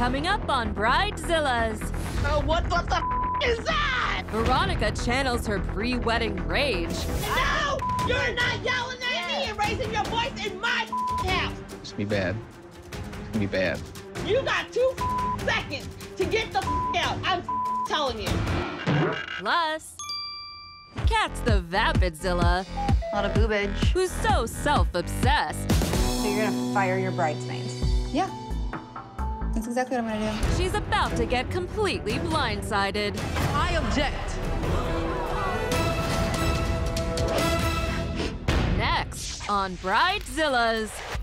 Coming up on Bridezillas. What the is that? Veronica channels her pre-wedding rage. No! You're not yelling at me and raising your voice in my house. It's gonna be bad. It's gonna be bad. You got 2 seconds to get the out. I'm telling you. Plus, Kat's the Vapid Zilla, A lot of boobage. who's so self-obsessed. So you're gonna fire your bridesmaids? Yeah. That's exactly what I'm gonna do. She's about to get completely blindsided. I object. Next on Bridezillas.